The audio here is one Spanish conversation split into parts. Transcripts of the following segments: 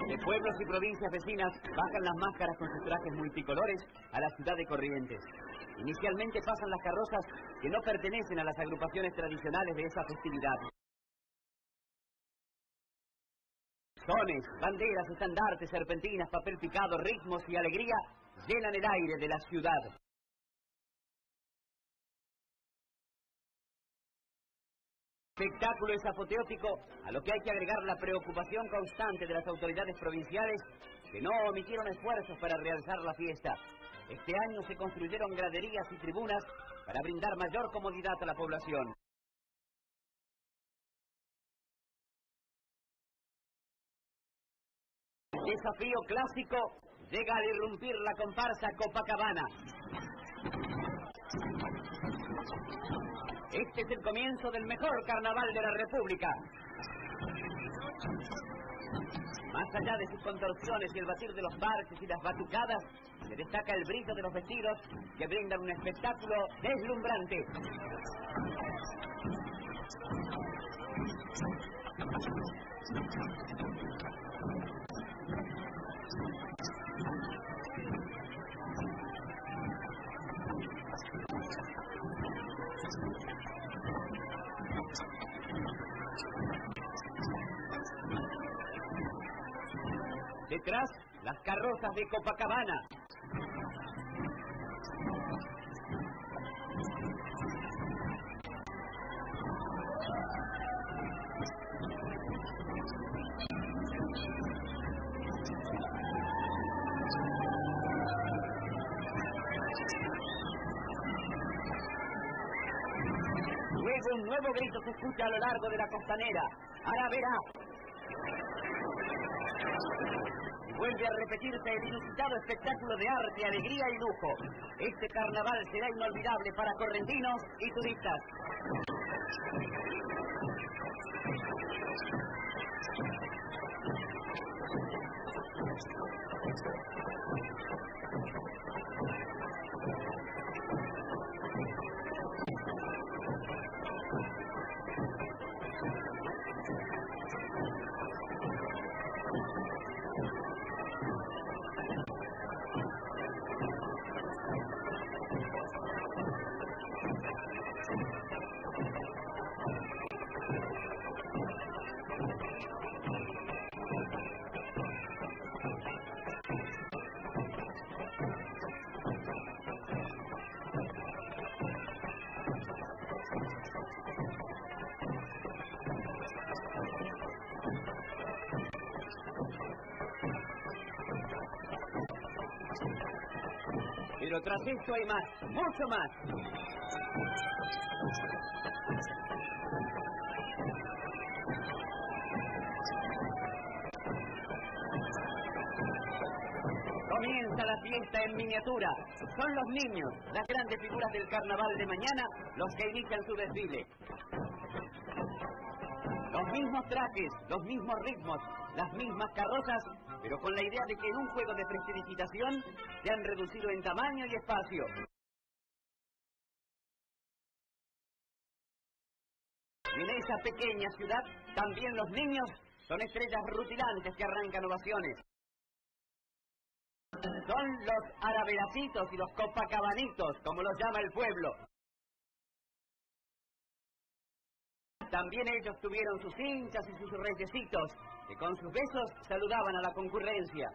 De pueblos y provincias vecinas bajan las máscaras con sus trajes multicolores a la ciudad de Corrientes. Inicialmente pasan las carrozas que no pertenecen a las agrupaciones tradicionales de esa festividad. Sones, banderas, estandartes, serpentinas, papel picado, ritmos y alegría llenan el aire de la ciudad. El espectáculo es apoteótico, a lo que hay que agregar la preocupación constante de las autoridades provinciales que no omitieron esfuerzos para realzar la fiesta. Este año se construyeron graderías y tribunas para brindar mayor comodidad a la población. El desafío clásico llega al irrumpir la comparsa Copacabana. Este es el comienzo del mejor carnaval de la República. Más allá de sus contorsiones y el batir de los parches y las batucadas, se destaca el brillo de los vestidos que brindan un espectáculo deslumbrante. Detrás, las carrozas de Copacabana. Luego un nuevo grito se escucha a lo largo de la costanera. ¡Aravera! Vuelve a repetirse el inusitado espectáculo de arte, alegría y lujo. Este carnaval será inolvidable para correntinos y turistas. Pero tras esto hay más, mucho más. Comienza la fiesta en miniatura. Son los niños, las grandes figuras del carnaval de mañana, los que inician su desfile. Los mismos trajes, los mismos ritmos, las mismas carrozas, pero con la idea de que en un juego de prestidigitación se han reducido en tamaño y espacio. Y en esa pequeña ciudad, también los niños son estrellas rutilantes que arrancan ovaciones. Son los araveracitos y los copacabanitos, como los llama el pueblo. También ellos tuvieron sus hinchas y sus reyesitos, que con sus besos saludaban a la concurrencia.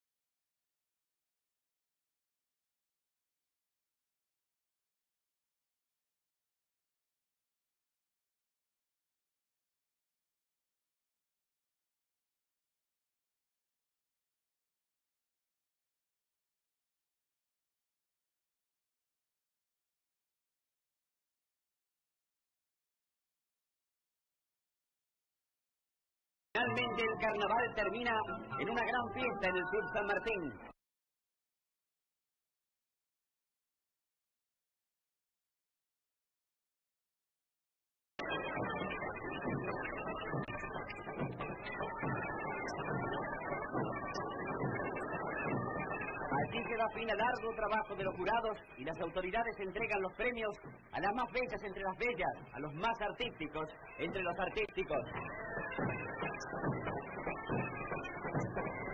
Finalmente el carnaval termina en una gran fiesta en el Club San Martín. Allí se da fin al arduo trabajo de los jurados y las autoridades entregan los premios a las más bellas entre las bellas, a los más artísticos entre los artísticos.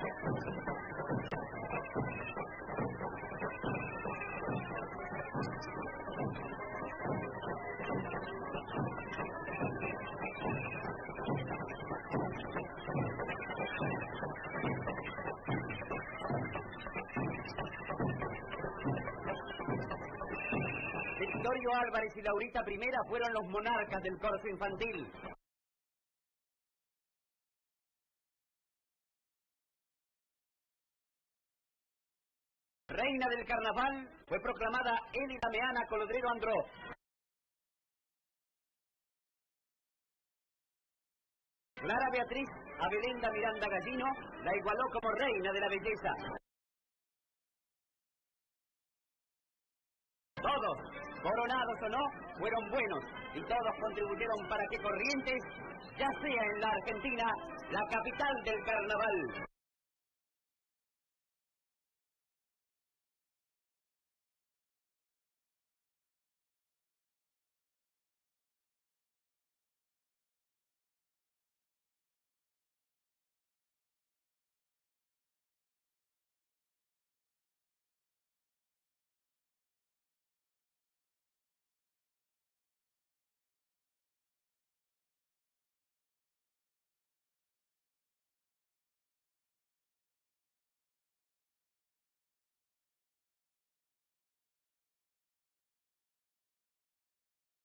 Gregorio Álvarez y Laurita I fueron los monarcas del corso infantil. Reina del carnaval fue proclamada Elida Meana Colodrero Andró. Clara Beatriz Abelenda Miranda Gallino la igualó como reina de la belleza. Todos, coronados o no, fueron buenos y todos contribuyeron para que Corrientes ya sea en la Argentina la capital del carnaval.